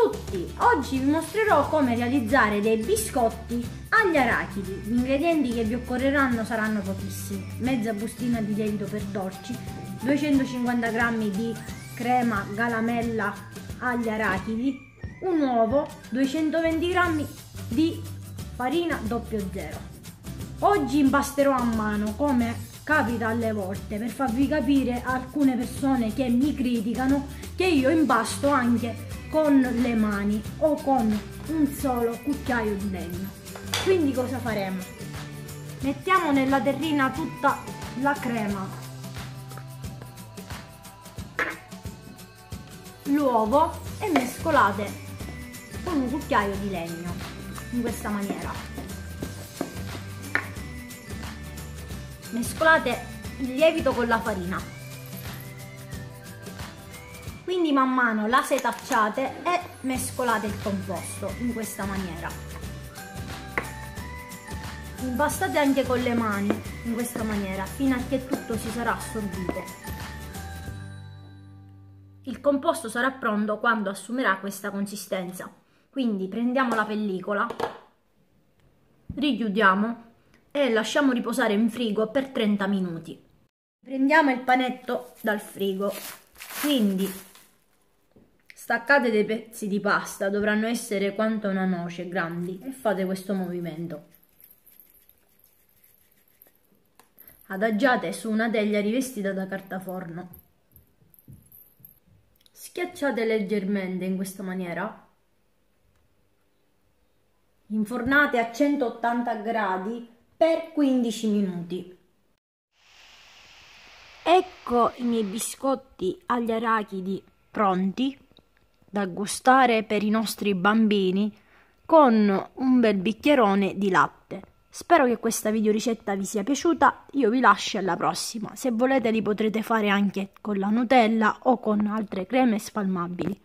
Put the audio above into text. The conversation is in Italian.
tutti! Oggi vi mostrerò come realizzare dei biscotti agli arachidi. Gli ingredienti che vi occorreranno saranno pochissimi: mezza bustina di lievito per dolci, 250 g di crema galamella agli arachidi, un uovo, 220 g di farina 00. Oggi impasterò a mano, come capita alle volte, per farvi capire a alcune persone che mi criticano che io impasto anche con le mani o con un solo cucchiaio di legno. Quindi cosa faremo? Mettiamo nella terrina tutta la crema, l'uovo e mescolate con un cucchiaio di legno in questa maniera. Mescolate il lievito con la farina, quindi man mano la setacciate e mescolate il composto in questa maniera. Impastate anche con le mani in questa maniera fino a che tutto si sarà assorbito. Il composto sarà pronto quando assumerà questa consistenza. Quindi prendiamo la pellicola, richiudiamo e lasciamo riposare in frigo per 30 minuti. Prendiamo il panetto dal frigo, quindi staccate dei pezzi di pasta, dovranno essere quanto una noce, grandi, e fate questo movimento. Adagiate su una teglia rivestita da carta forno. Schiacciate leggermente in questa maniera. Infornate a 180 gradi per 15 minuti. Ecco i miei biscotti agli arachidi pronti da gustare per i nostri bambini con un bel bicchierone di latte. Spero che questa videoricetta vi sia piaciuta. Io vi lascio alla prossima. Se volete li potrete fare anche con la Nutella o con altre creme spalmabili.